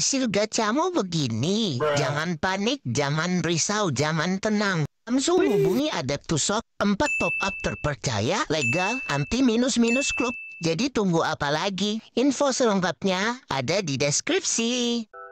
hasil gacamu begini. Jangan panik, jangan risau, jangan tenang. Langsung hubungi Adeptus Shop, 4 top up terpercaya, legal, anti minus-minus klub. Jadi tunggu apa lagi? Info selengkapnya ada di deskripsi.